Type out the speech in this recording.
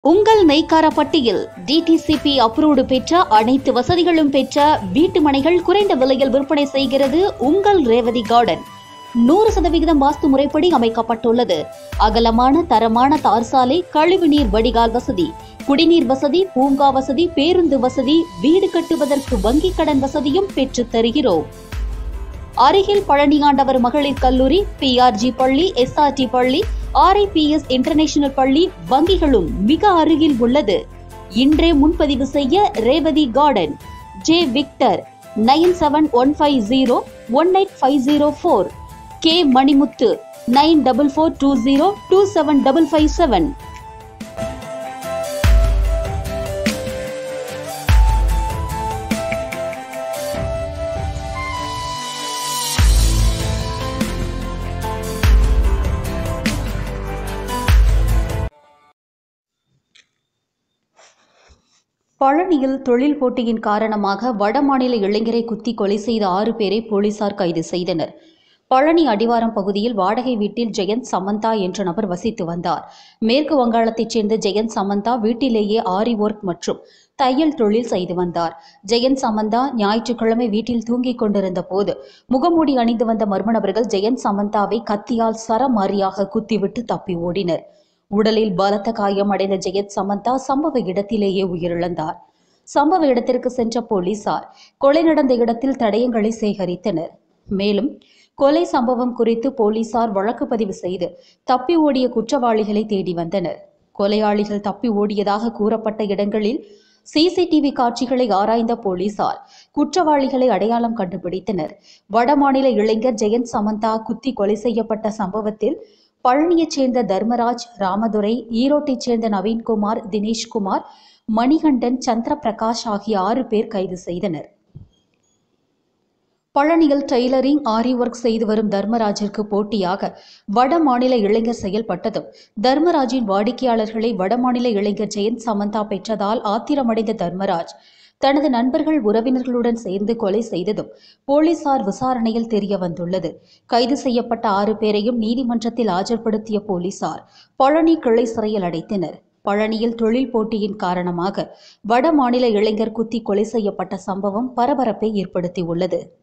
உங்கள் நெய்க்காரப்பட்டியில் DTCP approved பெற்ற அனைத்து வசதிகளும் பெற்ற வீட்டு மனைகள் குறைந்த விலையில் விற்பனை செய்கிறது உங்கள் ரேவதி கார்டன். 100% வாஸ்து முறைப்படி அமைக்கப்பட்டுள்ளது. அகலமான தரமான தார் சாலை, கழிவுநீர் வடிகால் வசதி, குடிநீர் வசதி, பூங்கா வசதி, பேருந்து வசதி, வீடு கட்டுவதற்கு வங்கிக் கடன் வசதியும் பெற்றுத் தருகிறோம். அருகில் பழனியாண்டவர் மகளிர் கல்லூரி, PRG பள்ளி, SRT பள்ளி, RIPS இன்டர்நேஷனல் பள்ளி, வங்கிகளும் மிக அருகில் உள்ளது. இன்றே முன்பதிவு செய்ய Revathi garden. J Victor 9715018504, K Manimuthu 9442027557. பழனியில் தொழில் போட்டியின் காரணமாக வடமாநில இளைஞரை குத்தி கொலை செய்த 6 பேரை போலீசார் கைது செய்தனர். பழனி அடிவாரம் பகுதியில் வாடகை வீட்டில் ஜெயந்த் சமந்தா என்ற நபர் வசித்து வந்தார். மேற்கு வங்காளத்தைச் சேர்ந்த ஜெயந்த் சமந்தா வீட்டிலேயே ஆரி ஒர்க் மற்றும் தையல் தொழில் செய்து வந்தார். ஜெயந்த் சமந்தா ஞாயிற்றுக்கிழமை வீட்டில் தூங்கிக் கொண்டிருந்த போது முகமூடி அணிந்து வந்த மர்ம நபர்கள் ஜெயந்த் சமந்தாவை கத்தியால் சரமாரியாக குத்திவிட்டு தப்பி ஓடினர். உடலில் பலத்த காயம் அடைந்த ஜெயந்த் சமந்தா சம்பவ இடத்திலேயே உயிரிழந்தார். சம்பவ இடத்திற்கு சென்ற போலீசார் கொலை நடந்த இடத்தில் தடயங்களை சேகரித்தனர். மேலும் கொலை சம்பவம் குறித்து போலீசார் வழக்கு பதிவு செய்து தப்பி ஓடிய குற்றவாளிகளை தேடி வந்தனர். கொலையாளிகள் தப்பி ஓடியதாக கூறப்பட்ட இடங்களில் CCTV காட்சிகளை ஆராய்ந்த போலீசார் குற்றவாளிகளை அடையாளம் கண்டுபிடித்தனர். வடமாநில இளைஞர் ஜெயந்த் சமந்தா குத்தி கொலை செய்யப்பட்ட சம்பவத்தில் பழனியைச் சேர்ந்த தர்மராஜ், ராமதுரை, ஈரோட்டைச் சேர்ந்த நவீன்குமார், தினேஷ்குமார், மணிகண்டன், சந்திரபிரகாஷ் ஆகிய 6 பேர் கைது செய்தனர். பழனியில் டெய்லரிங், ஆரி ஒர்க் செய்து வரும் தர்மராஜிற்கு போட்டியாக வடமாநில இளைஞர் செயல்பட்டதும் தர்மராஜின் வாடிக்கையாளர்களை வடமாநில இளைஞர் ஜெயந்த் சமந்தா பெற்றதால் ஆத்திரமடைந்த தர்மராஜ் தனது நண்பர்கள், உறவினர்களுடன் சேர்ந்து கொலை செய்ததும் போலீசார் விசாரணையில் தெரிய வந்துள்ளது. கைது செய்யப்பட்ட 6 பேரையும் நீதிமன்றத்தில் ஆஜர்படுத்திய போலீசார் பழனி கிளை சிறையில் அடைத்தனர். பழனியில் தொழில் போட்டியின் காரணமாக வடமாநில இளைஞர் குத்தி கொலை செய்யப்பட்ட சம்பவம் பரபரப்பை ஏற்படுத்தியுள்ளது.